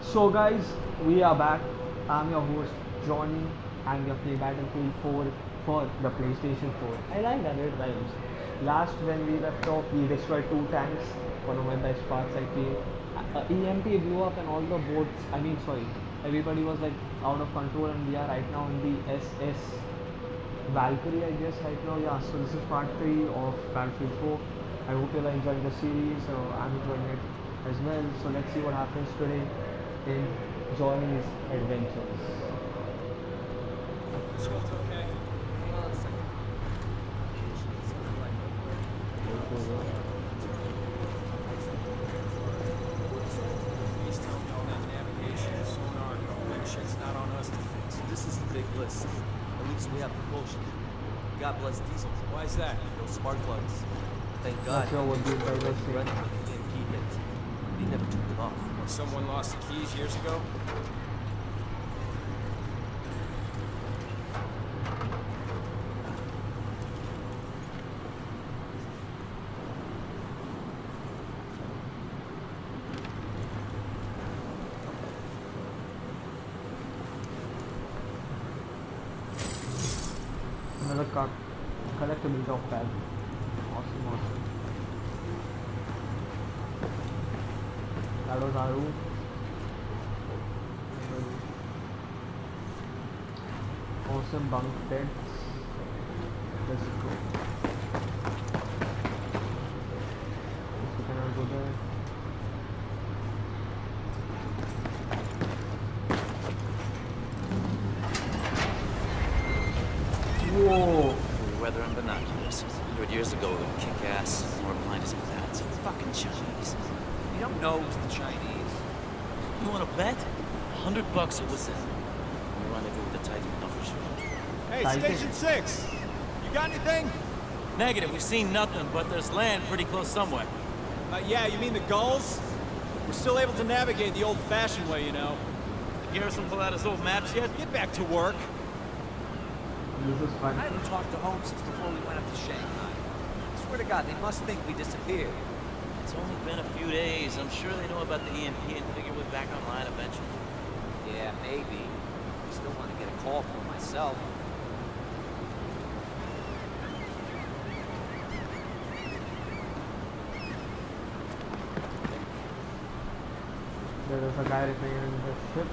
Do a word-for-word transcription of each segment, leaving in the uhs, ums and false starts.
So guys, we are back. I'm your host Johnny and we are playing Battlefield four for the PlayStation four. I like that, it rhymes. Last when we left off, we destroyed two tanks. One of my best parts, I feel. Uh, E M P blew up and all the boats, I mean sorry, everybody was like out of control and we are right now in the S S Valkyrie, I guess right now. Yeah, so this is part three of Battlefield four. I hope you're enjoying the series. So I'm enjoying it as well. So let's see what happens today in Johnny's adventures. Schultz, okay? Hang on a second. Please tell me all that navigation, sonar, that shit's not on us to fix. This is the big list. At least we have propulsion. God bless diesel. Why is that? No spark plugs. Thank God. Not sure what these guys are Run saying. with the E M P hit. They never turned it off. Or someone lost the keys years ago? Another car collectible top pad. Awesome, awesome. That was our route. Awesome bunk beds. Let's go. We cannot go there. Whoa! For weather and binoculars. A hundred years ago, it would kick ass. More blind as bats. Fucking Chinese. You don't know it was the Chinese. You want to bet? A hundred bucks it was them. We rendezvous with the Titan, no for sure. Hey, Titan. Station Six. You got anything? Negative, we've seen nothing, but there's land pretty close somewhere. Uh, yeah, you mean the gulls? We're still able to navigate the old-fashioned way, you know. The garrison pull out his old maps yet? Get back to work. This is fun. I haven't talked to home since before we went up to Shanghai. I swear to God, they must think we disappeared. It's only been a few days. I'm sure they know about the E M P and figure we're back online eventually. Yeah, maybe. I still want to get a call from myself. There is a guy repairing the ship.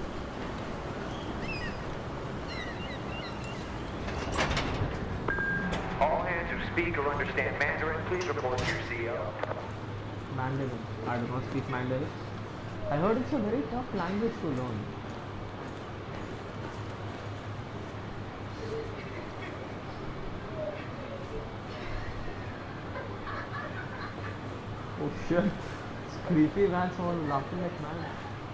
All hands who speak or understand Mandarin, please report to your C O. Mandarin. I do not speak Mandarin. I heard it's a very tough language to learn. Oh shit. It's creepy, man. Someone laughing like man.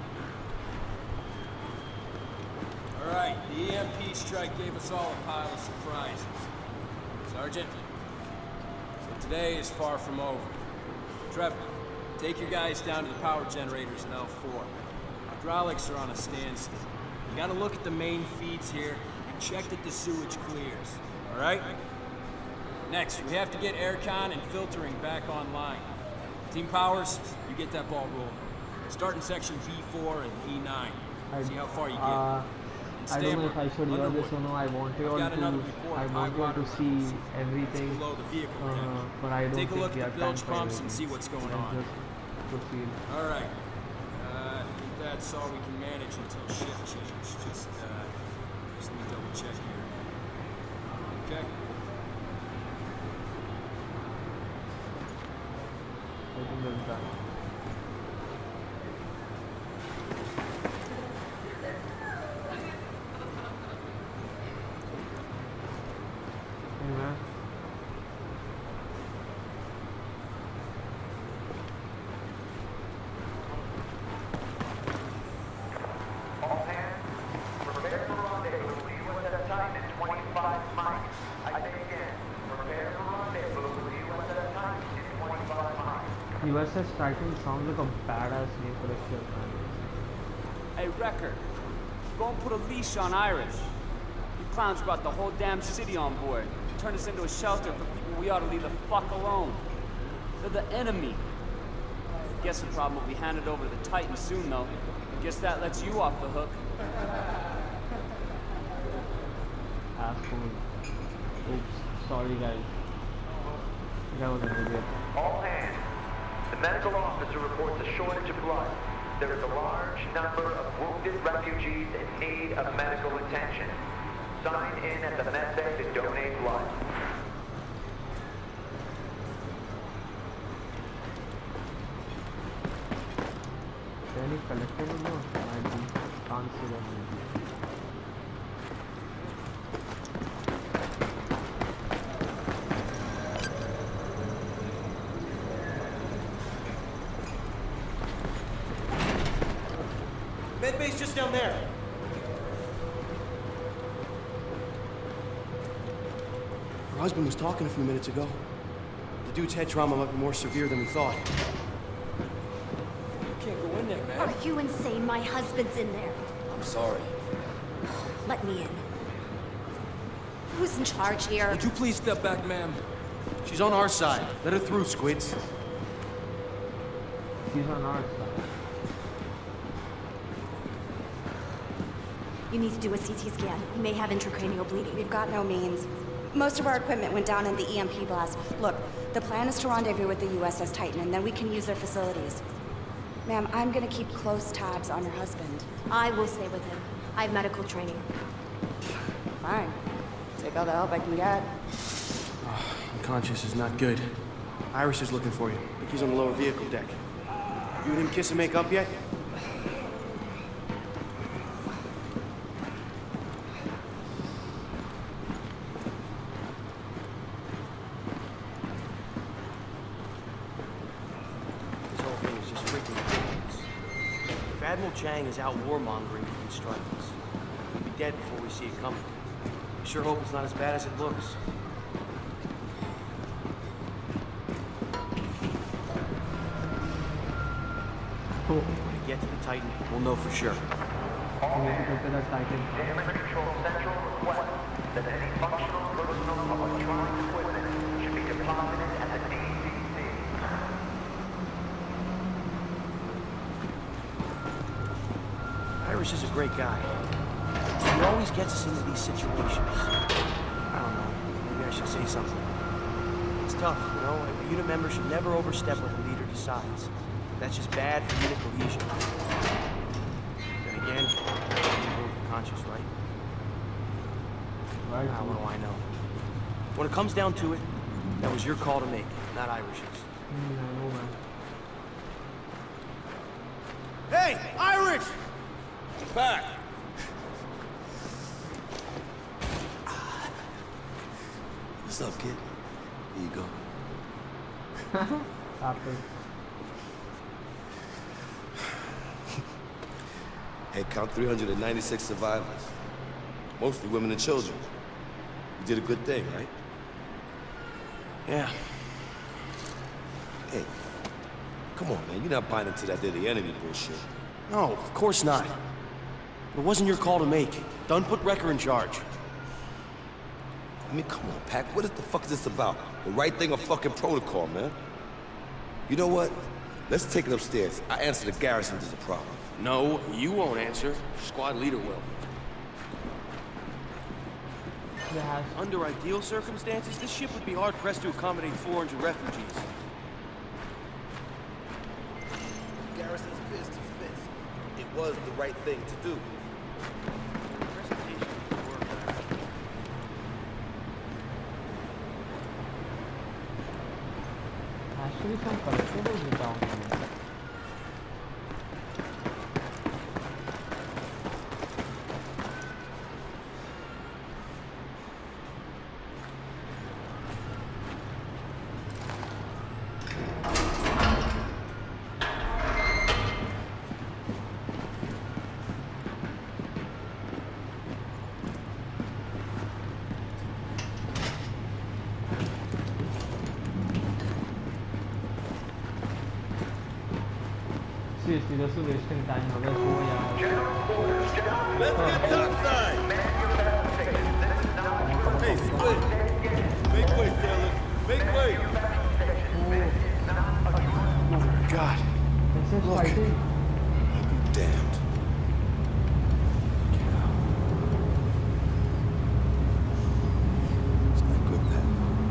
Alright, the E M P strike gave us all a pile of surprises. Sergeant, so today is far from over. Trevor, take your guys down to the power generators in L four. Hydraulics are on a standstill. You gotta look at the main feeds here and check that the sewage clears, alright? Next, we have to get aircon and filtering back online. Team Powers, you get that ball rolling. Start in section B four and E nine. See how far you get. Uh, And I don't know Stammer, if I should hear this or no. I want you all I've got to. another report I of want you all high to water see levels everything. below the vehicle Uh, deck. but I don't Take a think look we at have the time bilge for pumps and everything. see what's going Let's on. just proceed. All right. Uh, I think that's all we can manage until shift change. Just, uh, just need to double check here. Okay. I think that's done. Hey man. All hands, prepare for rendezvous with U S S Titan in twenty-five miles. I say again, prepare for rendezvous with U S S Titan in twenty-five miles. U S S Titan sounds like a badass name for a ship, man. Hey, Wrecker, go and put a leash on Irish. You clowns brought the whole damn city on board. Turned us into a shelter for people we ought to leave the fuck alone. They're the enemy. Guess the problem will be handed over to the Titans soon, though. Guess that lets you off the hook. Asshole. Oops. Sorry, guys. That was an idiot. All hands. The medical officer reports a shortage of blood. There is a large number of wounded refugees in need of medical attention. Sign in at the med bay to donate blood. Any collectible notes? I can't see that maybe. Medbay's just down there. Her husband was talking a few minutes ago. The dude's head trauma might be more severe than we thought. Can't go in there, man. Are you insane? My husband's in there. I'm sorry. Let me in. Who's in charge here? Would you please step back, ma'am? She's on our side. Let her through, Squids. She's on our side. You need to do a C T scan. He may have intracranial bleeding. We've got no means. Most of our equipment went down in the E M P blast. Look, the plan is to rendezvous with the U S S Titan, and then we can use their facilities. Ma'am, I'm gonna keep close tabs on your husband. I will stay with him. I have medical training. Fine. Take all the help I can get. Oh, unconscious is not good. Iris is looking for you. I think he's on the lower vehicle deck. You and him kiss and make up yet? Admiral Chang is out warmongering we can strike us. We'll be dead before we see it coming. I sure hope it's not as bad as it looks. Oh. When we get to the Titan, we'll know for sure. All hands. Damage Control Central requests that any functional personal electronic equipment should be deposited at the D C C. Iris is a great guy. He always gets us into these situations. I don't know, maybe I should say something. It's tough, you know? A unit member should never overstep what the leader decides. That's just bad for unit cohesion. Then again, you're conscious, right? Right. Ah, what do I know? When it comes down to it, that was your call to make, not Irish's. Mm, I know, man. Hey, Irish! Back! What's up, kid? Here you go. After. Head count three hundred ninety-six survivors. Mostly women and children. You did a good thing, right? Yeah. Hey, come on, man. You're not buying into that they're the enemy bullshit. No, of course not. It wasn't your call to make. Dunn put Wrecker in charge. I mean, come on, Pac. What is the fuck is this about? The right thing or fucking protocol, man? You know what? Let's take it upstairs. I answer the garrison if there's a problem. No, you won't answer. Squad leader will. Has Under ideal circumstances, this ship would be hard-pressed to accommodate four hundred refugees. Garrison's pissed, he's pissed. It was the right thing to do. actually some collectibles down here. Seriously, this is wasting time. Let's go, yeah. Let's get topside! Hey, split! Make way, sailors! Make way! Oh, God. S S Look. fighting. I'll be damned. It's not good, Pat.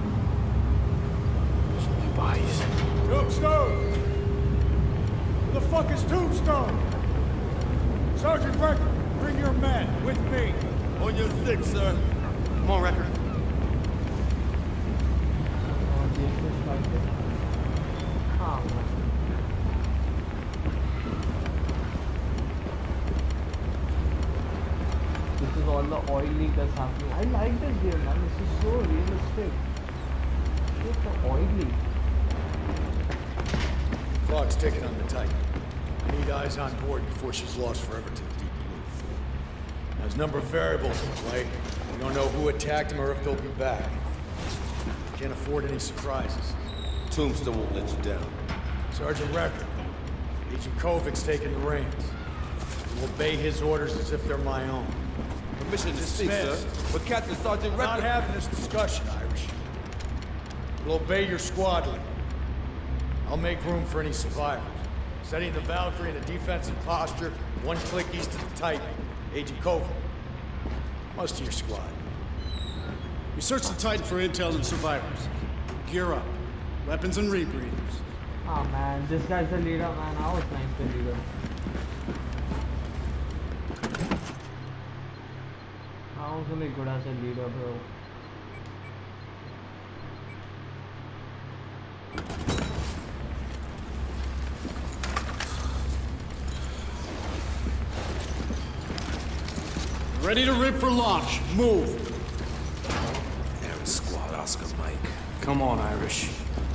Show me bodies. Tombstone! Where the fuck is Tombstone? Sergeant Record, bring your men with me. On your six, sir. Come on, Record. Oh, the S S fighting. Ah, man. This is all the oil leak that's happening. I like this game, man. This is so realistic. It's the oil leak. Clock's ticking on the Titan. I need eyes on board before she's lost forever to the deep blue. There's a number of variables in play. We don't know who attacked him or if they'll be back. Can't afford any surprises. Tombstone won't let you down. Sergeant Record, Agent Kovic's taking the reins. We'll obey his orders as if they're my own. Permission to speak, sir. Dismissed. But Captain Sergeant We're Record... not having this discussion, Irish. We'll obey your squad leader. I'll make room for any survivors. Setting the Valkyrie in a defensive posture, one click east of the Titan. Agent Kovic. Most of your squad. We searched the Titan for intel and survivors. Gear up. Weapons and rebreathers. Ah, man. This guy's the leader, man. I was nice the leader. I was only good as a leader, bro. Ready to rip for launch. Move. Air Squad, Oscar Mike. Come on, Irish.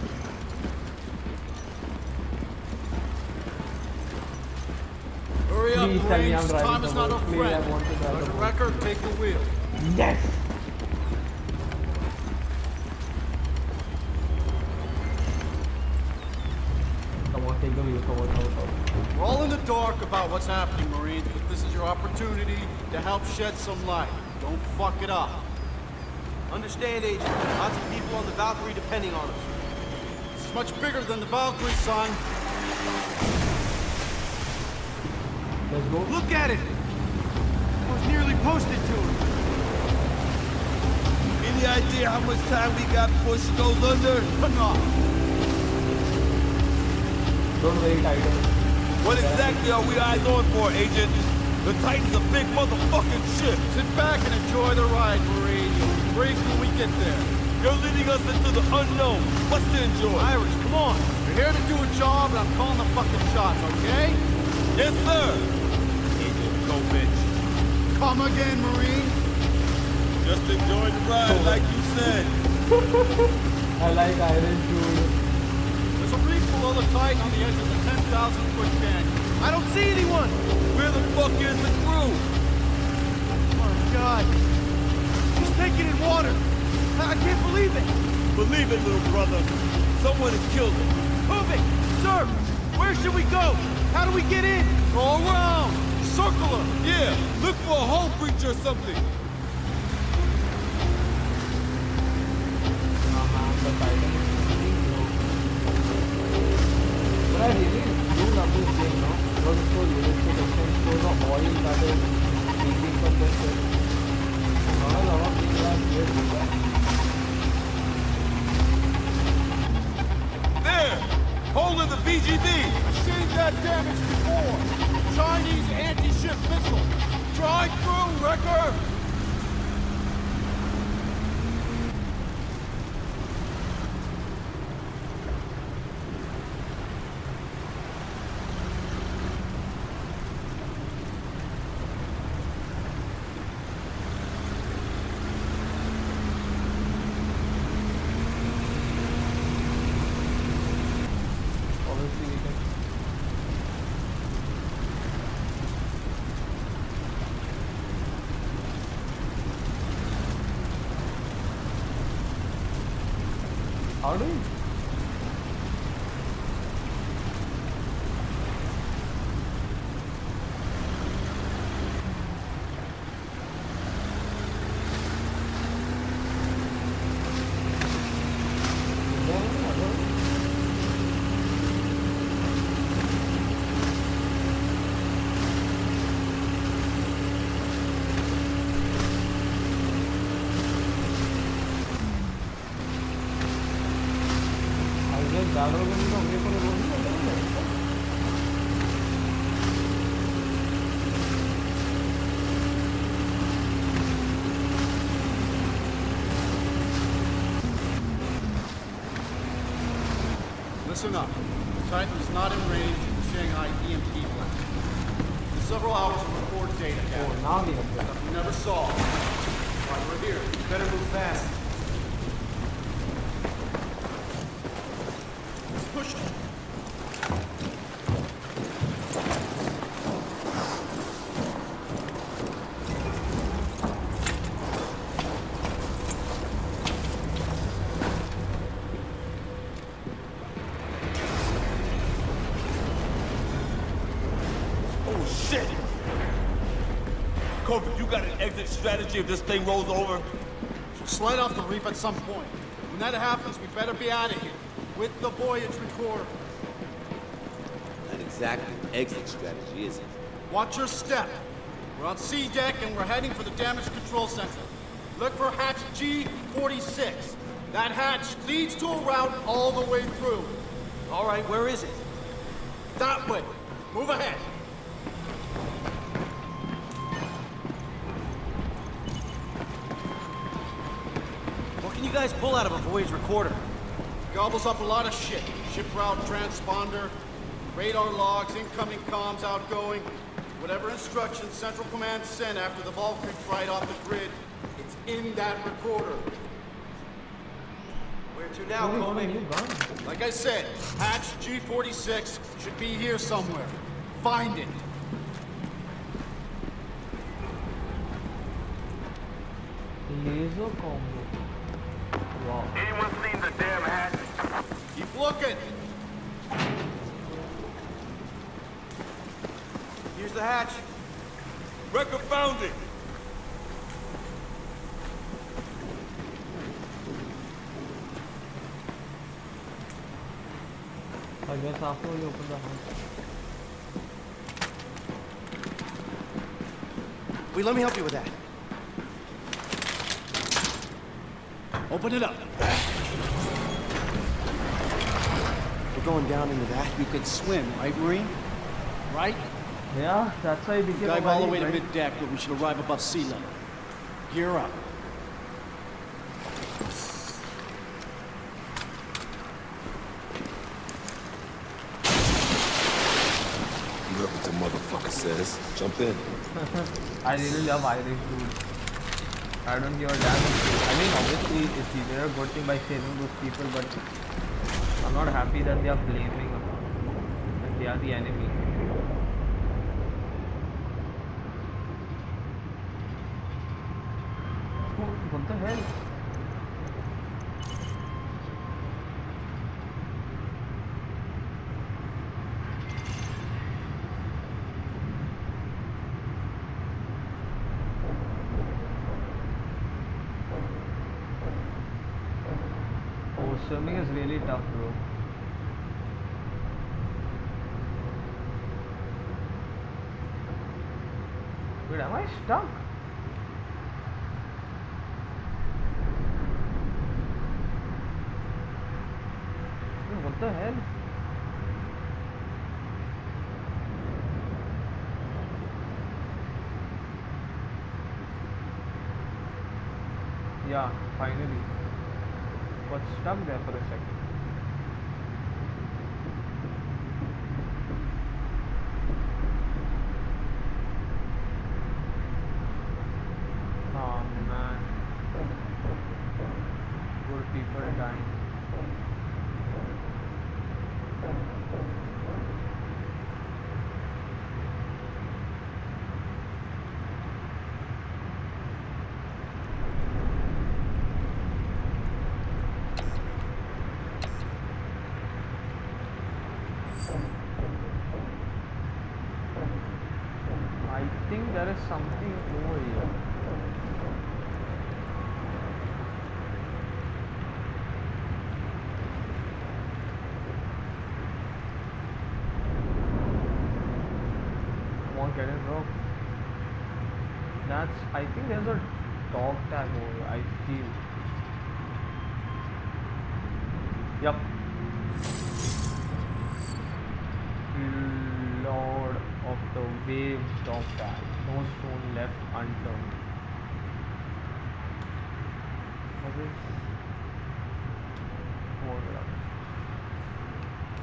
Hurry up, Please tell me I'm Marines. driving Time is the not boat. a Please, I friend. want to drive the Sergeant boat. Record, take the wheel. Yes! Come on, take the wheel. Come on, come on, come on. We're all in the dark about what's happening, Marines, but this is your opportunity to help shed some light. Don't fuck it up. Understand, Agent. Lots of people on the Valkyrie depending on us. It's much bigger than the Valkyrie, son. Let's go. Look at it! I was nearly posted to it. Any idea how much time we got before she goes under? Enough. Don't wait, Titan. What exactly are we eyes on for, Agent? The Titan's a big motherfucking ship. Sit back and enjoy the ride, Marine. You'll be briefed when we get there. You're leading us into the unknown. What's to enjoy? Irish, come on. You're here to do a job, and I'm calling the fucking shots, okay? Yes, sir. Agent Kovic. Come again, Marine. Just enjoy the ride, like you said. I like Iron dude. There's a reef below the Titan on the edge of the ten thousand foot canyon. I don't see anyone! Where the fuck is the crew? Oh my God. He's taking in water. I, I can't believe it. Believe it, little brother. Someone has killed him. Kovic! Sir! Where should we go? How do we get in? Go around! Circle her! Yeah! Look for a hull breach or something! But I really do love this game, no? Because it's so realistic, it can show the oil that is leaking from the ship. Not a lot of people are here to do that. There! Hole in the B G B! I've seen that damage before. Chinese anti-ship missile. Drive through, Wrecker! Obviously, we can. How do you? Listen up. Titan is not in range of the Shanghai E M P blast. Several hours of record data gathered. Oh, now we have Stuff we never saw. Why we're here. You better move fast. Push it. You got an exit strategy if this thing rolls over? She'll slide off the reef at some point. When that happens, we better be out of here. With the voyage recorder. Not exactly an exit strategy, is it? Watch your step. We're on C deck and we're heading for the damage control center. Look for hatch G forty-six. That hatch leads to a route all the way through. All right, where is it? That way. Move ahead. What can you guys pull out of a voyage recorder? Gobbles up a lot of shit. Ship route transponder, radar logs, incoming comms, outgoing. Whatever instructions Central Command sent after the Valkyrie fried off the grid, it's in that recorder. Where to now, Coleman? Like I said, hatch G forty-six should be here somewhere. Find it. Laser combo. Wow. Anyone seen the damn hatch? Keep looking. Here's the hatch. Wrecker found it. I guess after we open the hatch. Wait, let me help you with that. Open it up. We're going down into that. You could swim, right, Marine? Right? Yeah, that's why I became Dive a all the marine, way to right? mid-deck, but we should arrive above sea level. Gear up. You heard what the motherfucker says. Jump in. I really love Irish dude. I don't give a damn. I mean, obviously, it's either a good thing by saving those people, but I'm not happy that they are blaming that they are the enemy. Oh, what the hell? Swimming is really tough, bro. Wait, am I stuck? Wait, what the hell? Yeah, finally. Got stuck there for a second. Oh man. Poor people dying. I think there is something over here. Come on, get it, bro. That's, I think there's a dog tag over here, I feel. Yup. Lord of the waves, dog tag. No stone left unturned. What is? Hold up.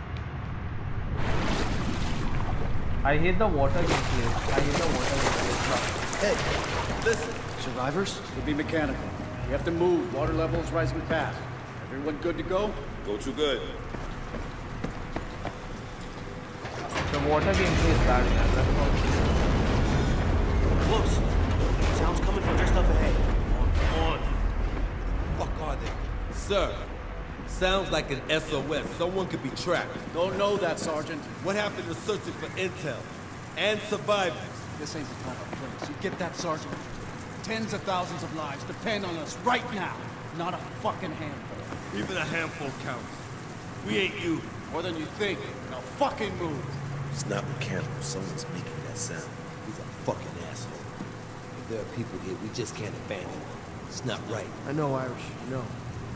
I hate the water gameplay. I hate the water gameplay. Hey, listen. Survivors? Could be mechanical. We have to move. Water level is rising fast. Everyone good to go? Go too good. The water gameplay is bad, man. That's all. Close. Sounds coming from just up ahead. Come on. Fuck are they? Sir, sounds like an S O S. Someone could be trapped. Don't know that, Sergeant. What happened to searching for intel and survivors? This ain't the kind of place. You get that, Sergeant? Tens of thousands of lives depend on us right now. Not a fucking handful. Even a handful counts. We ain't you. More than you think. Now fucking move. It's not mechanical. Someone's making that sound. He's a fucking asshole. If there are people here, we just can't abandon them. It's not right. I know, Irish. I know.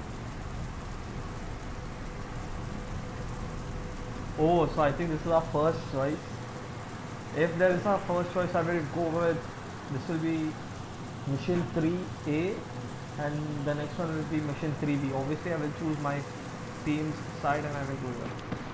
Oh, so I think this is our first choice. If there is our first choice, I will go with, this will be mission three A and the next one will be mission three B. Obviously I will choose my team's side and I will go there.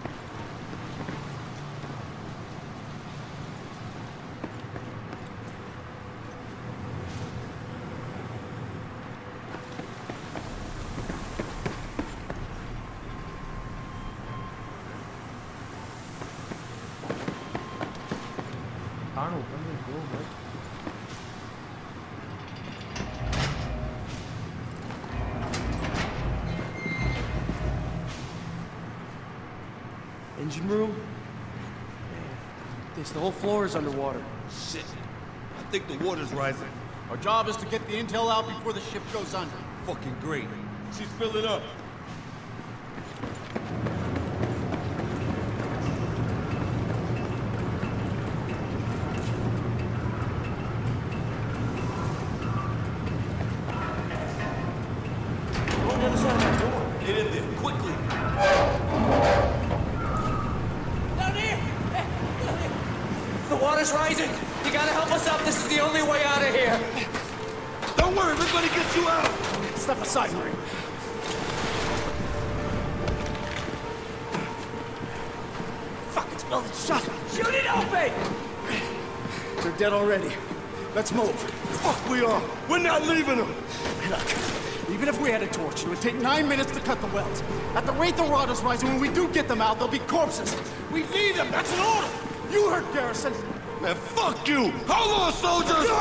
Can't open this door, but Engine room? Man, this, the whole floor is underwater. Shit. I think the water's rising. Our job is to get the intel out before the ship goes under. Fucking great. She's filling up. Go on the other side of that door. Get in there, quickly. Down here! Hey, down here! The water's rising! You gotta help us out. This is the only way out of here. Don't worry, we're gonna get you out. Step aside, Marine. Fucking smell the shot. Shoot it open! They're dead already. Let's move. Fuck we are. We're not leaving them. Look, even if we had a torch, it would take nine minutes to cut the welds. At the rate the water's rising, when we do get them out, they'll be corpses. We need them. That's an order. You heard Garrison. Man, fuck you. Hold on, soldiers.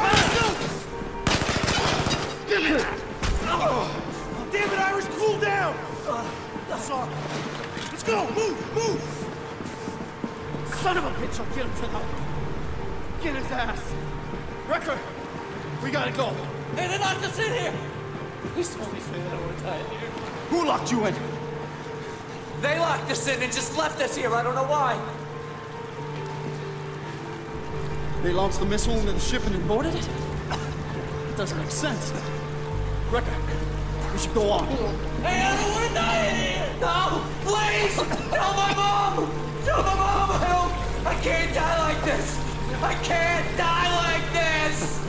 Oh, damn it, Irish, cool down! Uh, that's all. Let's go, move, move! Son of a bitch, I'll get him for that. Get his ass. Wrecker, we gotta go. Hey, they locked us in here! Please tell me say that we're dying here. Who locked you in? They locked us in and just left us here. I don't know why. They launched the missile into the ship and then boarded it? It doesn't make sense. Wrecker, we should go on. Hey, I don't want to die in here! No! Please! Tell my mom! Tell my mom! I don't... I can't die like this! I can't die like this!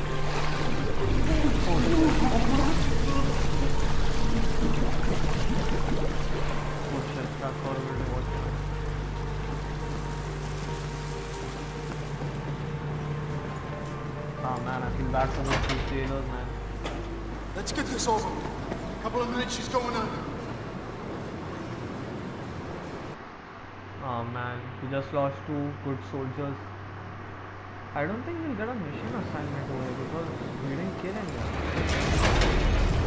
Oh man, I feel bad for those two sailors, man. Let's get this over. Couple of minutes, she's going under. Oh man, we just lost two good soldiers. I don't think we'll get a mission assignment over here because we didn't kill anyone.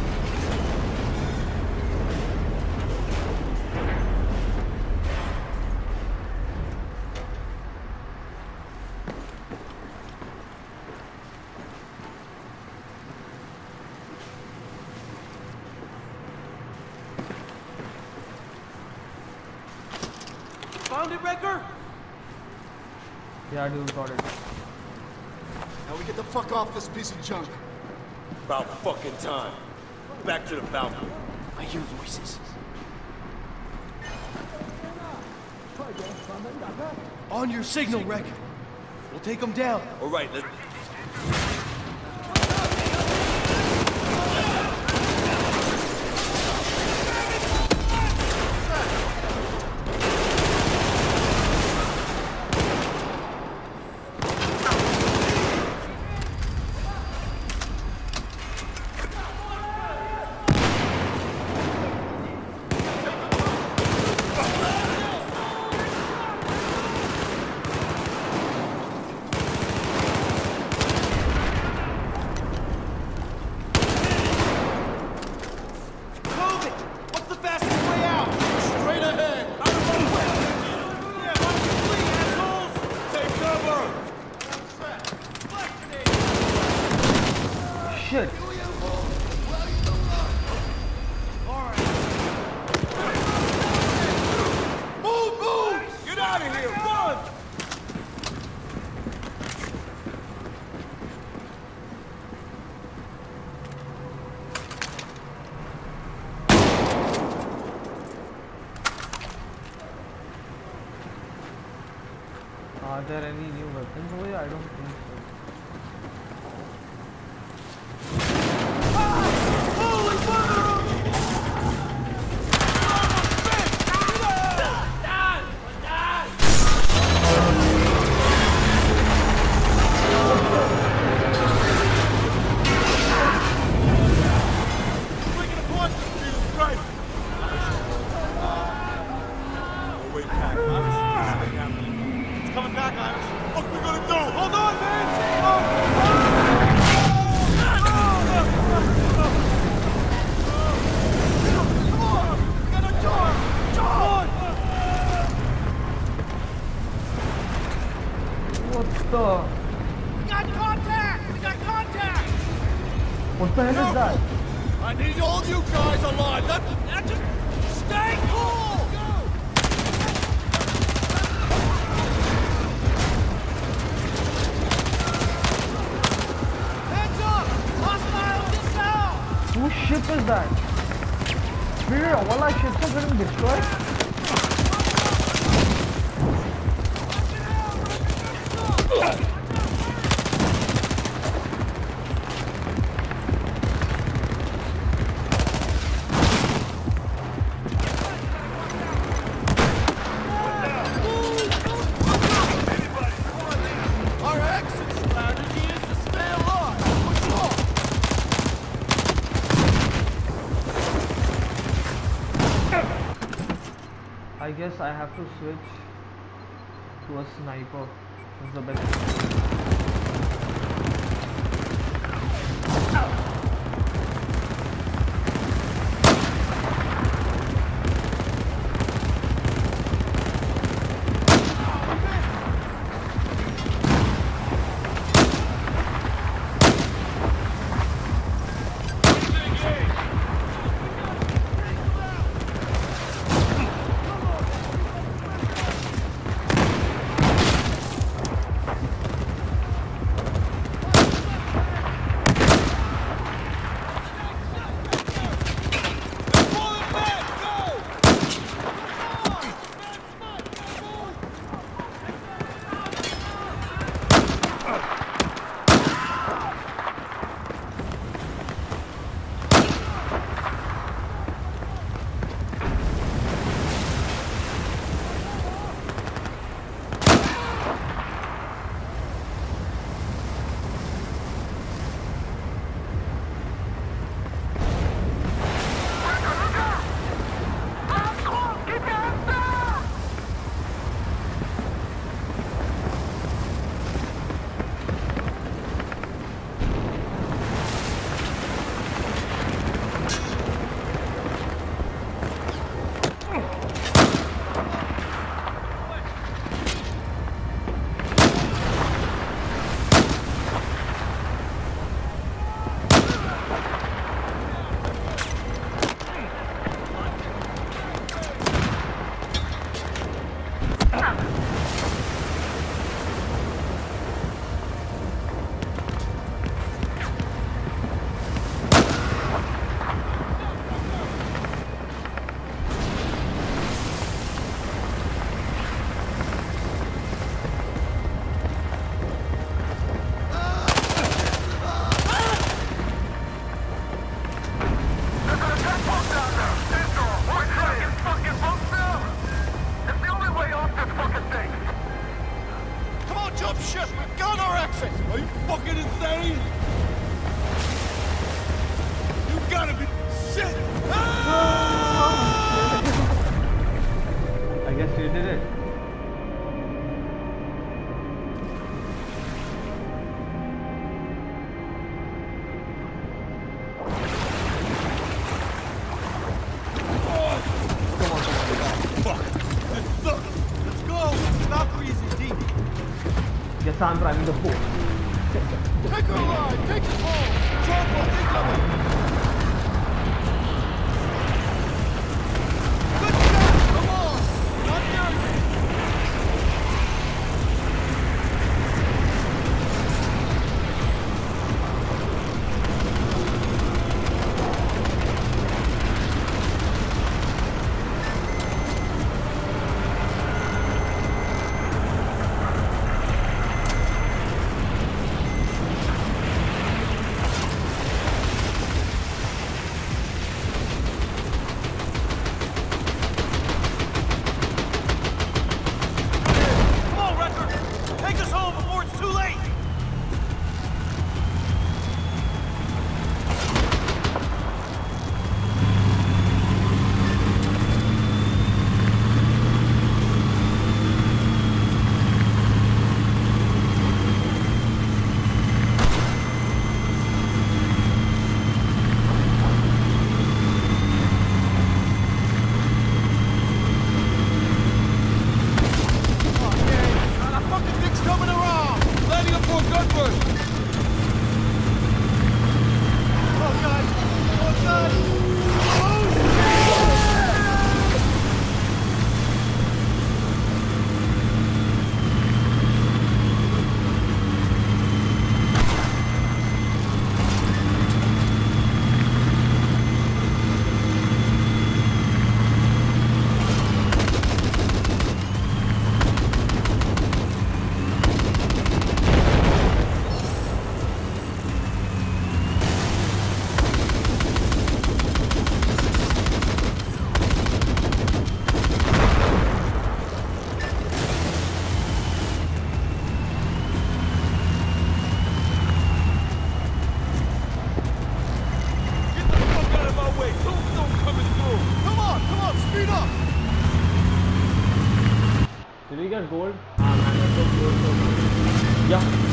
Found it, Wrecker? Yeah, dude, got it. Now we get the fuck off this piece of junk. About fucking time. Back to the balcony. I hear voices. On your signal, Wreck. We'll take them down. All right, let's... shit! Move, move! Get out of here, run! Are there any new weapons over here? I don't think so. What the hell is that? I need all you guys alive. That, that just stay cool. Heads up! Hostile missile! Whose ship is that? Spirit, all our ships are getting destroyed? I guess I have to switch to a sniper. It's the best. I'm driving the boat. Take her alive! Take us home! get gold? Ah, man, I got gold for gold. Yeah.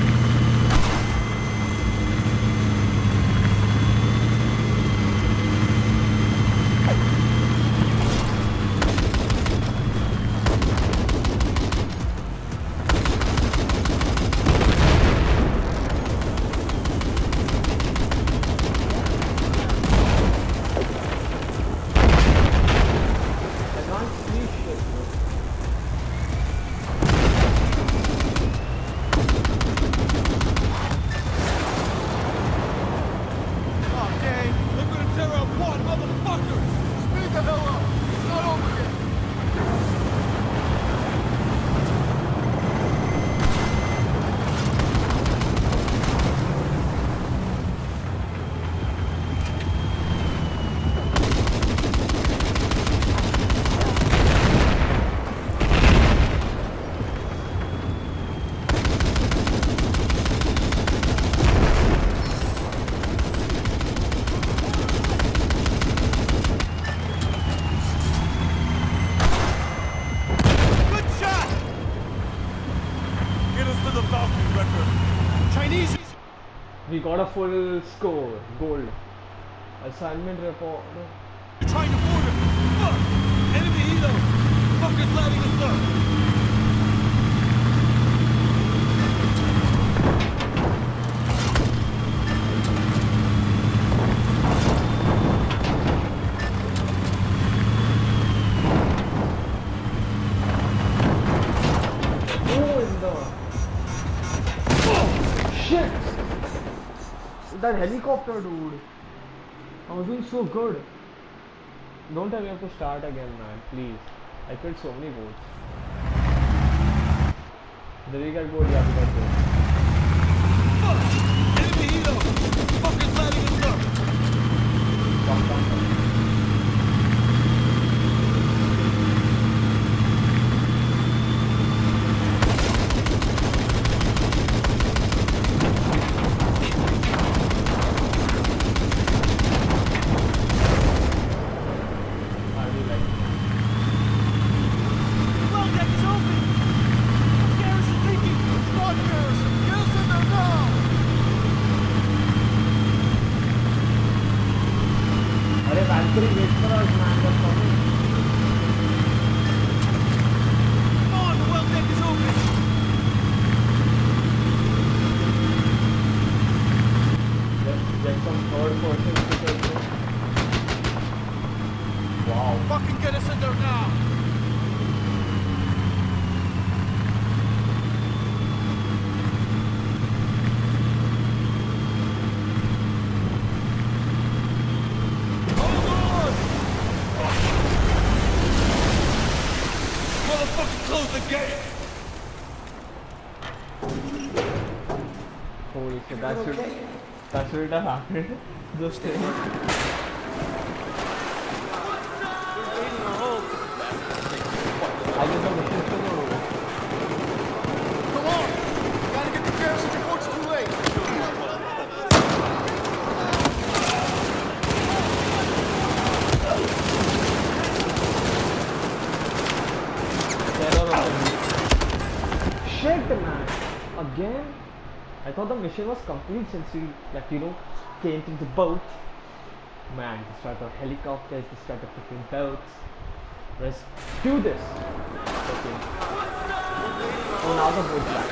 We got a full score, gold. Assignment report. You're trying to board him! Fuck! Enemy helo! Fuckers lighting us up! Oh, in the... Oh, shit! That helicopter, dude. I was doing so good. Don't tell me I have to start again, man. Please. I killed so many boats. Did we get gold? Yeah, we got gold. Fuck! Enemy helo! Fuckers lighting us up! Come, come, come. get some third person situation. Wow. Fucking get us in there now! Close the gate! Holy shit, that should, that should have happened. Just saying. I guess the mission is over. Come on! We gotta get the garrison before it's too late! Shit, man! Again? I thought the mission was complete since we, like, you know, came to the boat. Man, destroyed the helicopters, destroyed the freaking boats. Let's do this! Okay. Oh, now the boat's back.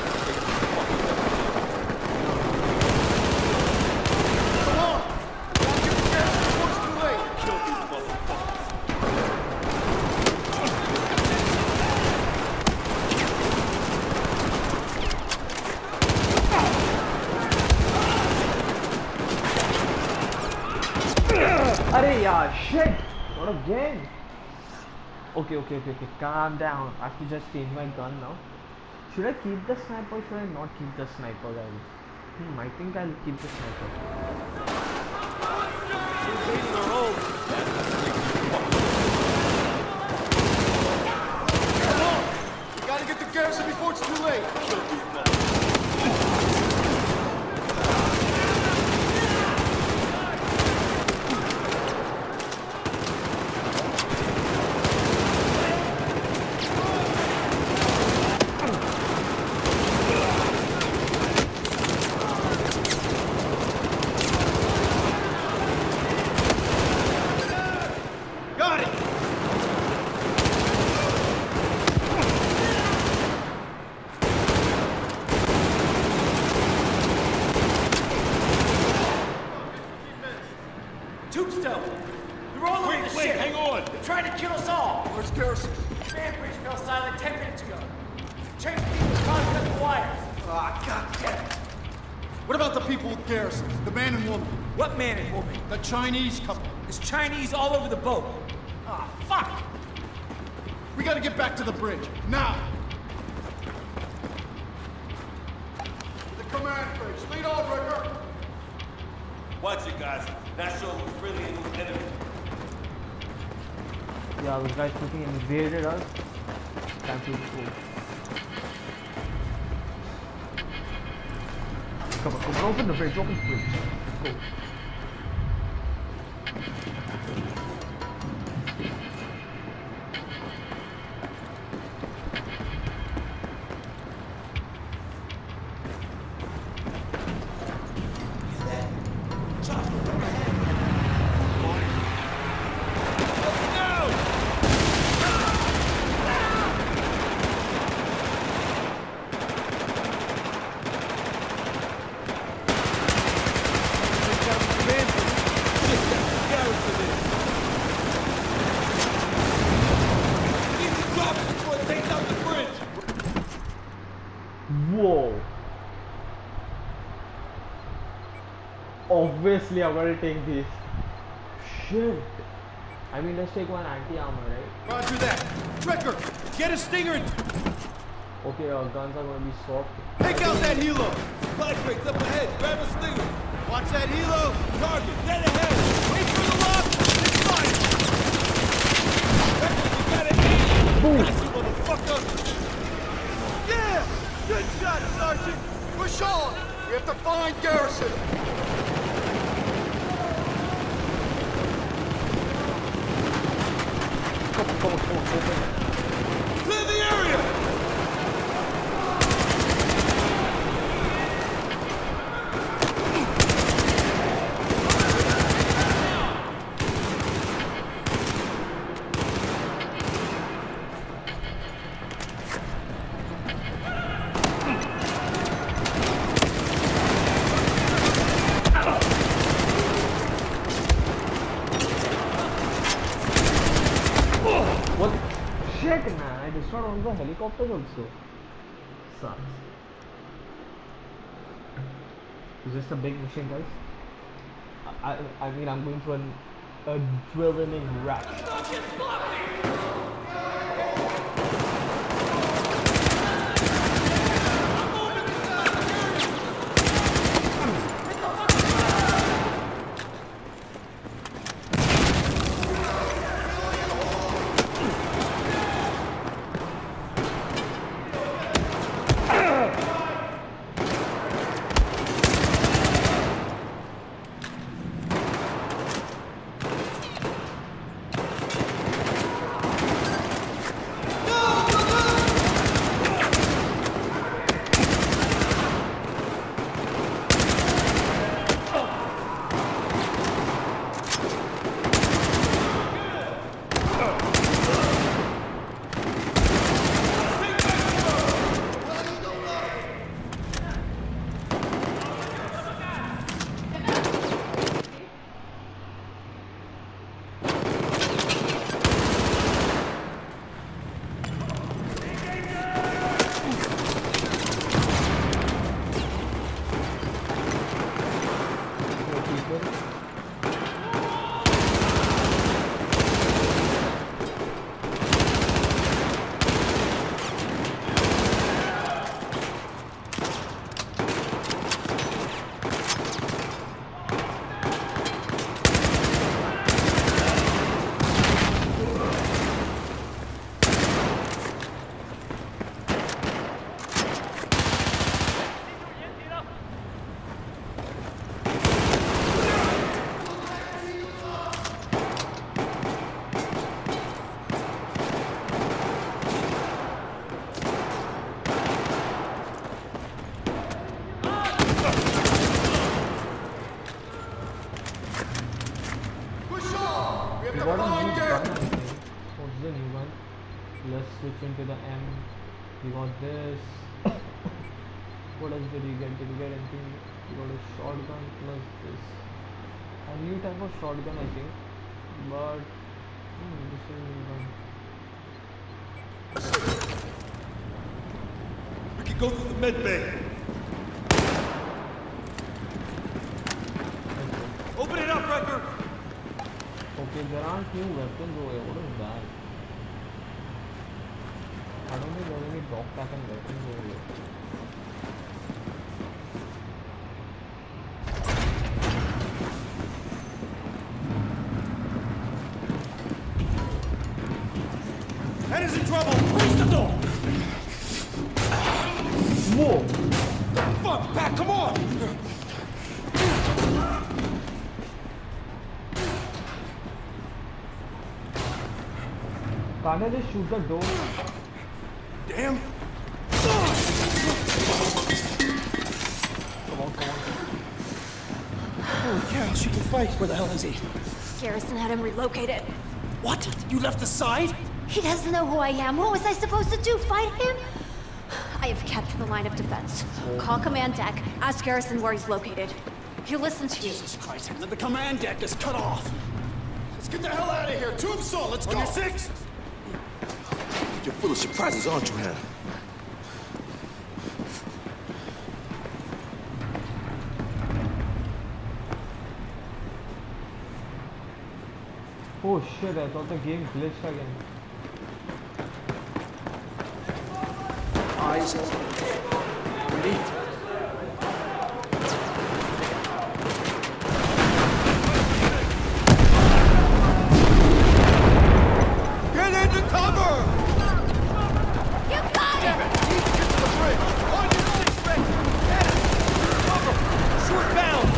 Come on! We gotta get the garrison before it's too late! Kill these motherfuckers! Arey yaar, shit! Not again! Okay, okay, okay, okay, calm down. I have to just change my gun now. Should I keep the sniper or should I not keep the sniper, guys? Hmm, I think I'll keep the sniper. Come on! We gotta get the garrison before it's too late! Kill these motherfuckers! Tombstone! They're all over the ship! Wait, hang on! They're trying to kill us all! Where's garrison? Fan bridge fell silent ten minutes ago. Changed people trying to cut the wires. Ah, god damn it! What about the people with garrison? The man and woman? What man and woman? The Chinese couple. There's Chinese all over the boat. Ah, fuck! We gotta get back to the bridge, now! To the command bridge, lead on, Ricker! Watch it, guys. Not sure who's really in who's enemy. Yeah, those guys freaking invaded us. Time to go. Come on, come on, open the bridge, open the bridge. Let's go. Whoa. Obviously, I'm gonna take this. Shit. I mean, let's take one anti-armor, right? Roger that. Ricker, get a stinger. Okay, our guns are gonna be soft. Take out that helo. Supply crates up ahead. Grab a stinger. Watch that helo. Target, dead ahead. Wait for the lock. It's fine. Records, you gotta aim. Boom. Got you, motherfucker. Yeah. Good shot, Sergeant. Push on. We have to find garrison. Come on, come on, come on, come on. Clear the area. on the helicopters also. Sucks. It's just a big machine, guys. I, I, I mean, I'm going through an adrenaline rush. Into the M, we got this. What else did you get? Did you get anything? You got a shotgun plus this. A new type of shotgun, I think. But hmm, this is a new gun. We can go through the med bay. Open it up, Wrecker. Okay, there aren't new weapons over here. What is that? I don't think there are any dog pack and weapons over here. Head is in trouble! Close the door! Whoa! Fuck, Pat, come on! Can't I just shoot the door? Damn! Come on, come on. Holy cow, she can fight. Where the hell is he? Garrison had him relocated. What? You left the side? He doesn't know who I am. What was I supposed to do? Fight him? I have kept the line of defense. Call command deck. Ask Garrison where he's located. He'll listen to you. Jesus Christ, the command deck is cut off. Let's get the hell out of here. Tombstone, let's go. On your six. You're full of surprises, aren't you, Hannah? Oh shit, I thought the game glitched again. Eyes. Ready? Get into cover! You got him! Get to the bridge! On your six, Rick! Hannah! Cover! Short bound!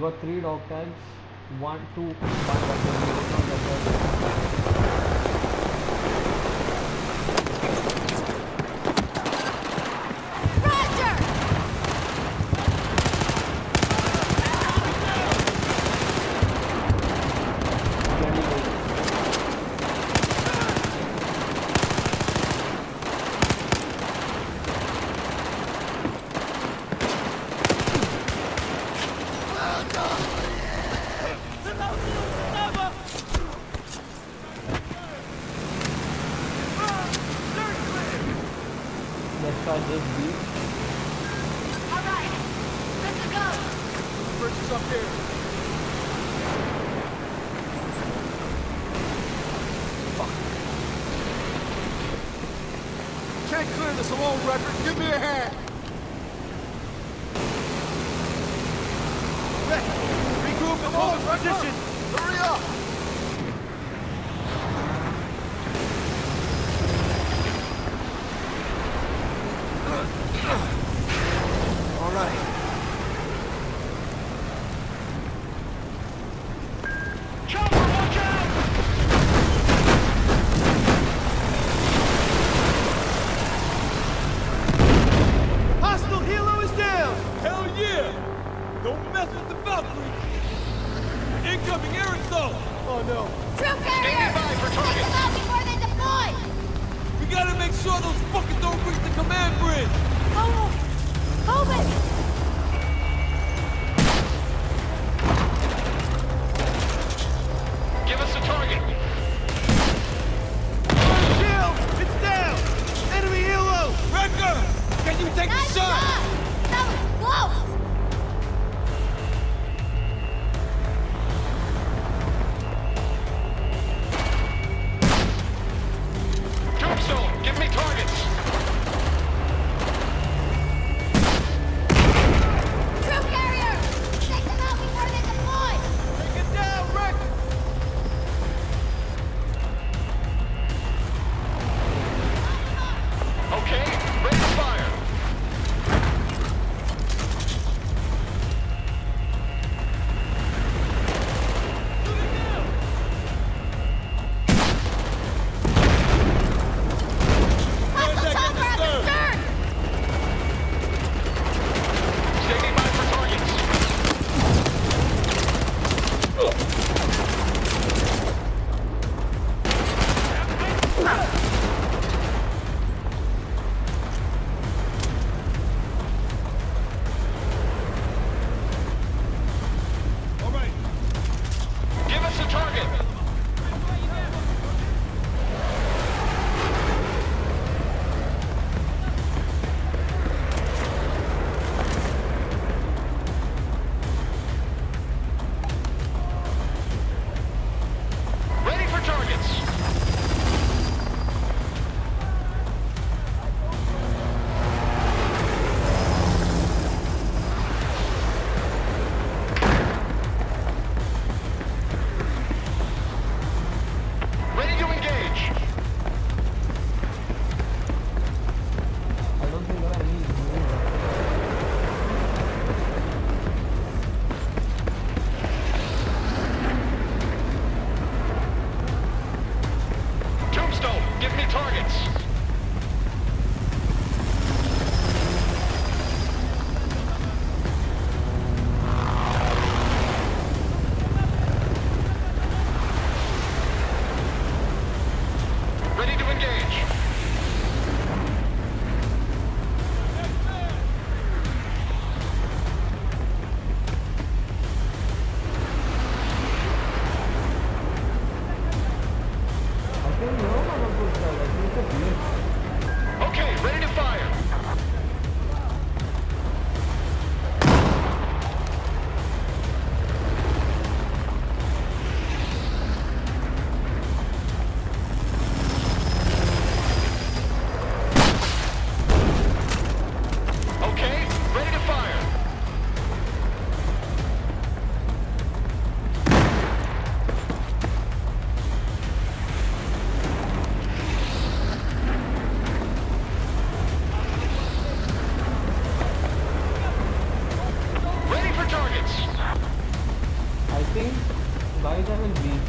got three dog tags. One, two, one.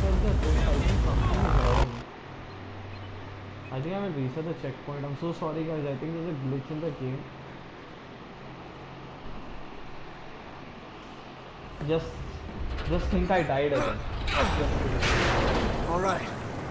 the thing. I think something is wrong. I think I will reset the checkpoint. I'm so sorry guys, I think there's a glitch in the game. Just just think I died again. Alright.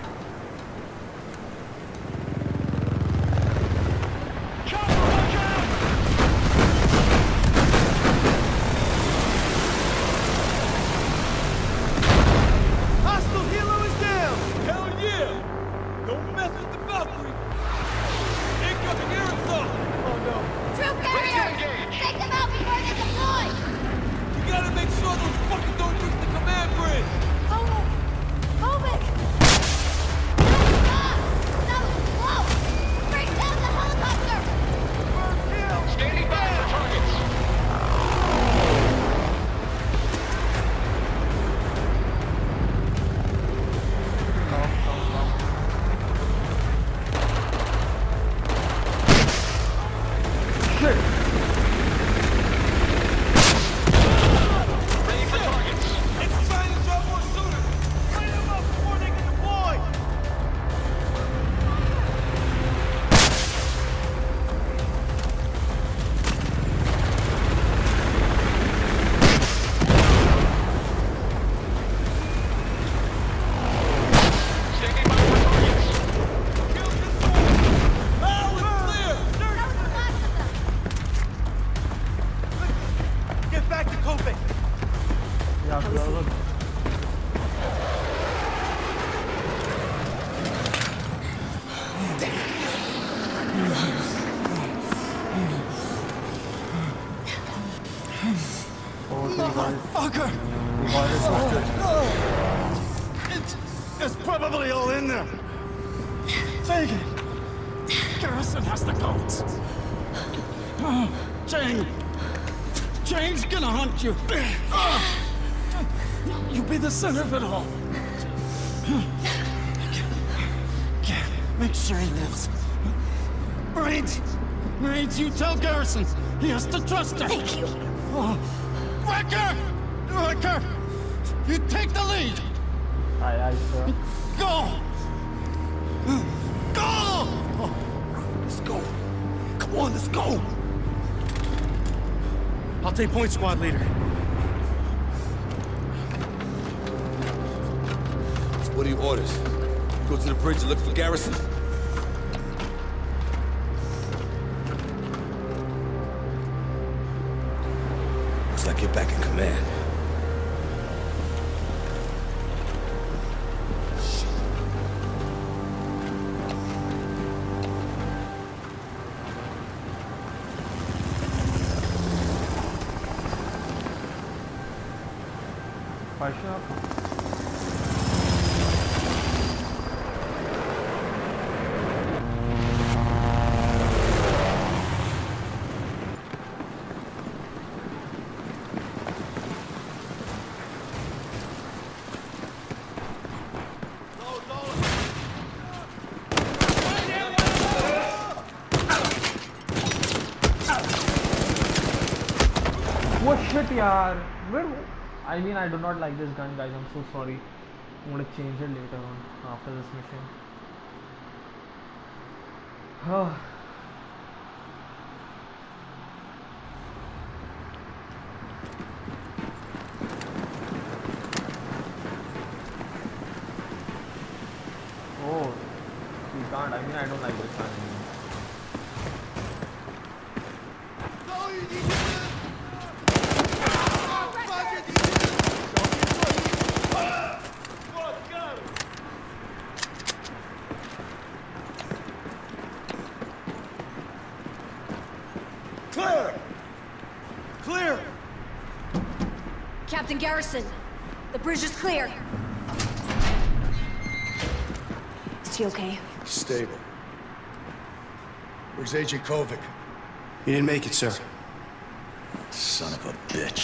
Motherfucker! It's, it's probably all in there. Take it. Garrison has the codes. Oh, Chang. Chang's gonna hunt you. Oh, you'll be the center of it all. Make sure he lives. Marines! Marines, you tell Garrison. He has to trust her. Thank you. Oh. Wrecker! Wrecker! You take the lead! Aye, aye, sir. Go! Go! Oh. Let's go. Come on, let's go! I'll take point, squad leader. So what are your orders? Go to the bridge and look for Garrison? Looks like you're back in command. What shit, yaar? Where? I mean, I do not like this gun, guys. I'm so sorry. I'm gonna change it later on after this mission. Oh. Oh, you can't. I mean, I don't like this gun anymore. Clear! Clear! Captain Garrison, the bridge is clear. Is he okay? Stable. Where's Agent Kovic? He didn't make it, sir. Son of a bitch.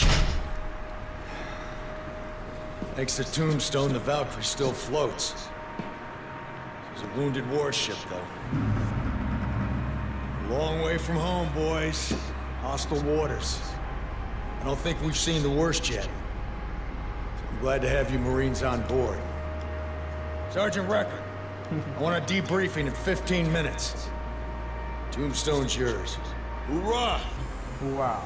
Thanks to Tombstone, the Valkyrie still floats. She's a wounded warship, though. Long way from home, boys. Hostile waters. I don't think we've seen the worst yet. So I'm glad to have you Marines on board. Sergeant Record, I want a debriefing in fifteen minutes. Tombstone's yours. Hoorah! Wow.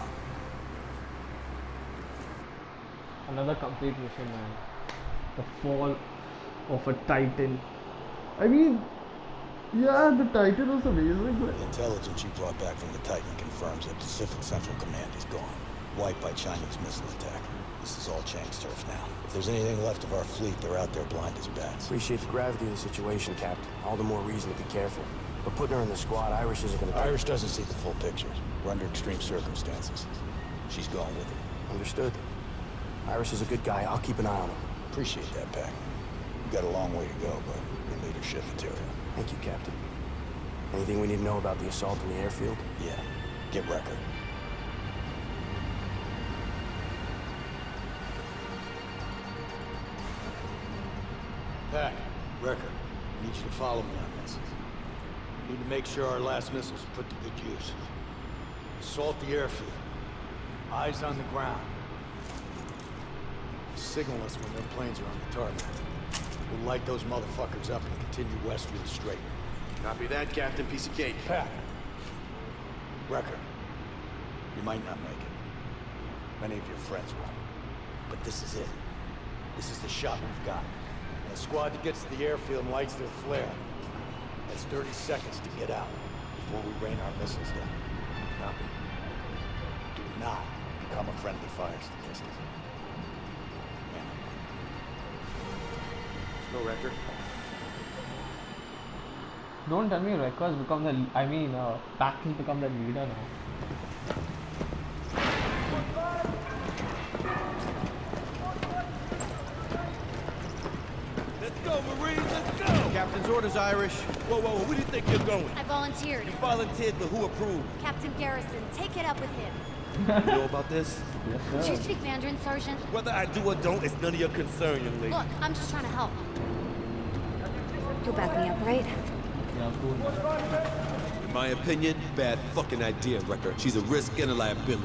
Another complete mission, man. The fall of a Titan. I mean, yeah, the Titan was amazing, but... The intelligence you brought back from the Titan confirms that Pacific Central Command is gone. Wiped by Chinese missile attack. This is all Chang's turf now. If there's anything left of our fleet, they're out there blind as bats. Appreciate the gravity of the situation, Captain. All the more reason to be careful. But putting her in the squad, Irish isn't gonna... Irish doesn't see the full picture. We're under extreme circumstances. She's going with it. Understood. Irish is a good guy. I'll keep an eye on him. Appreciate that, Pac. You've got a long way to go, but you're leadership material. Thank you, Captain. Anything we need to know about the assault on the airfield? Yeah. Get Record. Pac, Record, I need you to follow me on this. We need to make sure our last missiles are put to good use. Assault the airfield. Eyes on the ground. Signal us when their planes are on the target. We'll light those motherfuckers up and continue west with a straight. Copy that, Captain. Piece of cake. Pac. Record. You might not make it. Many of your friends won't. But this is it. This is the shot we've got. And a squad that gets to the airfield and lights their flare. That's thirty seconds to get out before we rain our missiles down. Copy. Do not become a friendly fire statistic. No Record. Don't tell me Record's become the... I mean, uh, Pac will become the leader now. Let's go, Marines, let's go! Captain's orders, Irish. Whoa, whoa, whoa, where do you think you're going? I volunteered. You volunteered, but who approved? Captain Garrison, take it up with him. You know about this? Yes, Do you speak Mandarin, Sergeant? Whether I do or don't, it's none of your concern, young lady. Look, I'm just trying to help. You'll back me up, right? Yeah, cool. In my opinion, bad fucking idea, Record. She's a risk and a liability.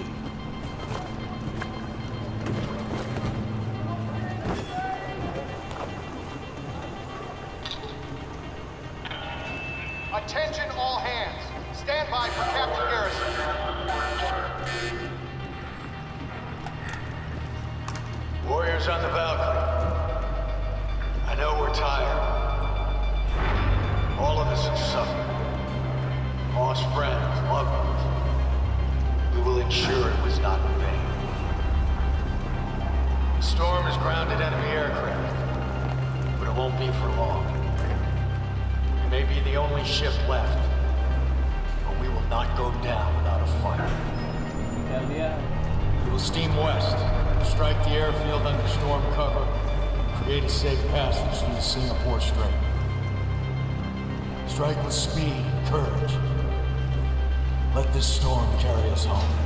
Attention all hands. Stand by for Captain Garrison. Warriors on the Valkyrie. I know we're tired. All of us have suffered. Lost friends, loved ones. We will ensure it was not in vain. The storm has grounded enemy aircraft, but it won't be for long. We may be the only ship left, but we will not go down without a fight. Hell yeah. We will steam west, strike the airfield under storm cover, create a safe passage through the Singapore Strait. Strike with speed and courage. Let this storm carry us home.